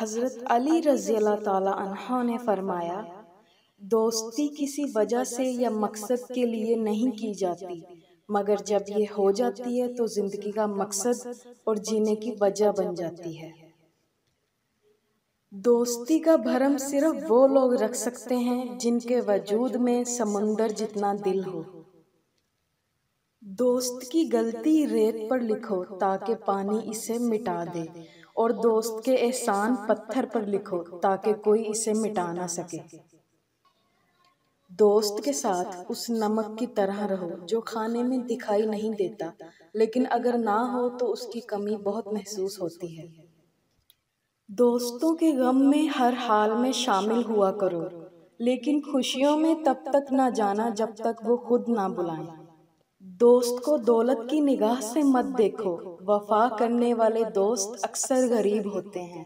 حضرت علی رضی اللہ تعالیٰ عنہ نے فرمایا، دوستی کسی وجہ سے یا مقصد کے لیے نہیں کی جاتی، مگر جب یہ ہو جاتی ہے تو زندگی کا مقصد اور جینے کی وجہ بن جاتی ہے۔ دوستی کا بھرم صرف وہ لوگ رکھ سکتے ہیں جن کے وجود میں سمندر جتنا دل ہو۔ دوست کی غلطی ریت پر لکھو تاکہ پانی اسے مٹا دے، اور دوست کے احسان پتھر پر لکھو تاکہ کوئی اسے مٹا نہ سکے۔ دوست کے ساتھ اس نمک کی طرح رہو جو کھانے میں دکھائی نہیں دیتا، لیکن اگر نہ ہو تو اس کی کمی بہت محسوس ہوتی ہے۔ دوستوں کے غم میں ہر حال میں شامل ہوا کرو، لیکن خوشیوں میں تب تک نہ جانا جب تک وہ خود نہ بلائیں۔ دوست کو دولت کی نگاہ سے مت دیکھو، وفا کرنے والے دوست اکثر غریب ہوتے ہیں۔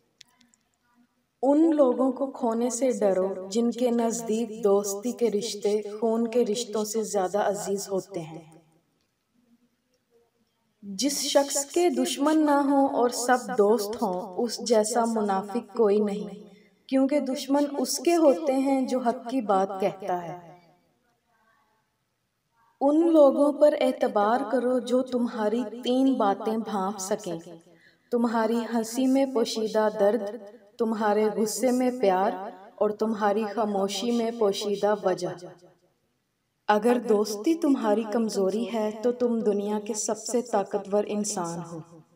ان لوگوں کو کھونے سے ڈرو جن کے نزدیک دوستی کے رشتے خون کے رشتوں سے زیادہ عزیز ہوتے ہیں۔ جس شخص کے دشمن نہ ہوں اور سب دوست ہوں، اس جیسا منافق کوئی نہیں، کیونکہ دشمن اس کے ہوتے ہیں جو حق کی بات کہتا ہے۔ ان لوگوں پر اعتبار کرو جو تمہاری 3 باتیں بھانپ سکیں: تمہاری ہنسی میں پوشیدہ درد، تمہارے غصے میں پیار، اور تمہاری خاموشی میں پوشیدہ وجہ۔ اگر دوستی تمہاری کمزوری ہے تو تم دنیا کے سب سے طاقتور انسان ہو۔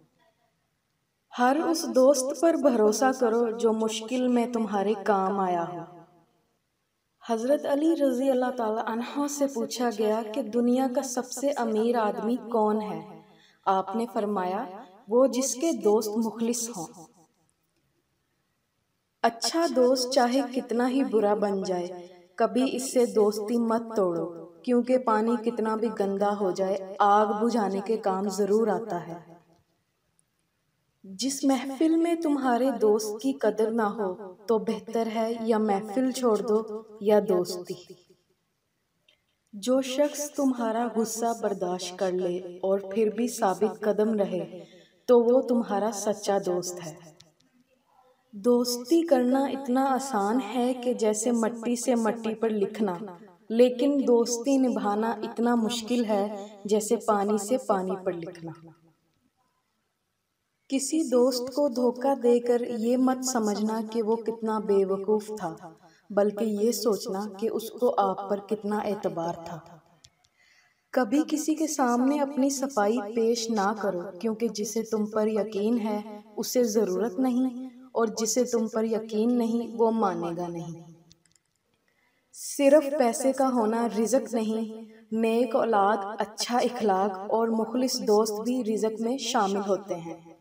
ہر اس دوست پر بھروسہ کرو جو مشکل میں تمہارے کام آیا ہو۔ حضرت علی رضی اللہ تعالیٰ عنہ سے پوچھا گیا کہ دنیا کا سب سے امیر آدمی کون ہے؟ آپ نے فرمایا، وہ جس کے دوست مخلص ہوں۔ اچھا دوست چاہے کتنا ہی برا بن جائے، کبھی اس سے دوستی مت توڑو، کیونکہ پانی کتنا بھی گندا ہو جائے، آگ بجھانے کے کام ضرور آتا ہے۔ جس محفل میں تمہارے دوست کی قدر نہ ہو تو بہتر ہے یا محفل چھوڑ دو یا دوستی۔ جو شخص تمہارا غصہ برداشت کر لے اور پھر بھی ثابت قدم رہے تو وہ تمہارا سچا دوست ہے۔ دوستی کرنا اتنا آسان ہے کہ جیسے مٹی سے مٹی پر لکھنا، لیکن دوستی نبھانا اتنا مشکل ہے جیسے پانی سے پانی پر لکھنا۔ کسی دوست کو دھوکہ دے کر یہ مت سمجھنا کہ وہ کتنا بے وقوف تھا، بلکہ یہ سوچنا کہ اس کو آپ پر کتنا اعتبار تھا۔ کبھی کسی کے سامنے اپنی صفائی پیش نہ کرو، کیونکہ جسے تم پر یقین ہے اسے ضرورت نہیں، اور جسے تم پر یقین نہیں وہ مانے گا نہیں۔ صرف پیسے کا ہونا رزق نہیں، نیک اولاد، اچھا اخلاق اور مخلص دوست بھی رزق میں شامل ہوتے ہیں۔